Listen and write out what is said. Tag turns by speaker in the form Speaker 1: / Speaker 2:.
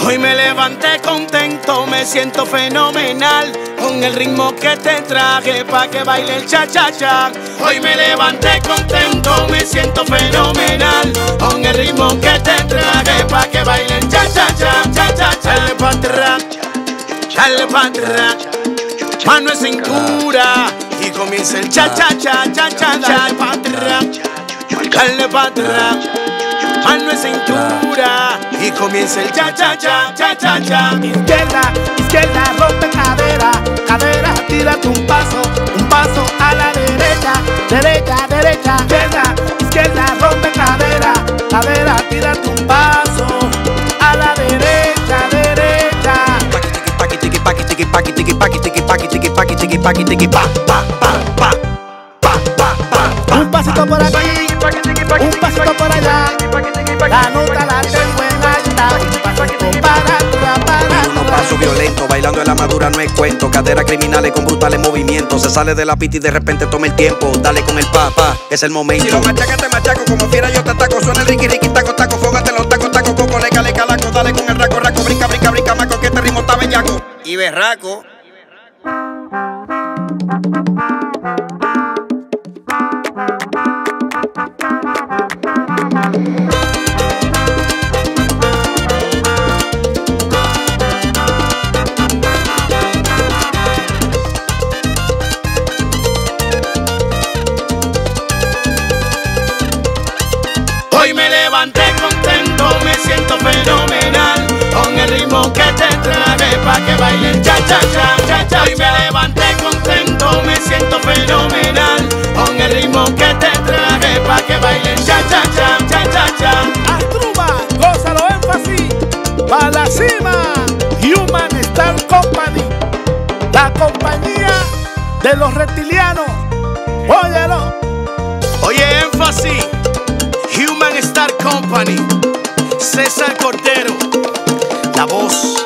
Speaker 1: Hoy me levanté contento, me siento fenomenal, con el ritmo que te traje pa' que baile el cha-cha-cha. Hoy me levanté contento, me siento fenomenal, con el ritmo que te traje pa' que baile el cha-cha-cha, cha-cha-cha. Dale pa' atrás, dale pa' atrás, mano en cintura y comienza el cha-cha-cha, cha-cha-cha. Dale pa' atrás, dale pa' atrás, mano en cintura y comienza el cha-cha-cha, cha-cha-cha.
Speaker 2: Izquierda, izquierda, rompe cadera, cadera, tírate un paso a la derecha, derecha, derecha. Izquierda, izquierda, rompe cadera, cadera, tírate un paso a la derecha, derecha.
Speaker 3: Paqui tiki paqui tiki paqui tiki paqui tiki paqui tiki paqui tiki paqui tiki pa pa pa pa pa pa pa.
Speaker 2: Un pasito por aquí, un pasito por allá, la nota la tengo en alta, un pasito para atrás, para
Speaker 3: Unos
Speaker 2: atrás.
Speaker 3: pasos violentos, bailando en la madura no es cuento. Caderas criminales con brutales movimientos. Se sale de la pista y de repente toma el tiempo. Dale con el pa, es el momento. Si lo machacas te machaco, como fiera yo te ataco. Suena el riqui riqui taco taco, fógate los tacos taco coco, leca leca laco. Dale con el raco raco, brinca brinca brinca maco, que este ritmo está bellaco y berraco.
Speaker 1: Hoy me levanté contento, me siento fenomenal, con el ritmo que te traje pa' que baile el cha-cha-cha, cha-cha. Hoy me levanté contento, me siento fenomenal, con el ritmo que te traje pa' que baile el cha-cha-cha, cha-cha-cha.
Speaker 2: Asdrúbal, gózalo énfasis, pa' la cima, Human Star Company, la compañía de los reptilianos, óyelo.
Speaker 1: Oye, énfasis, Human Star Company, César Cordero, la voz.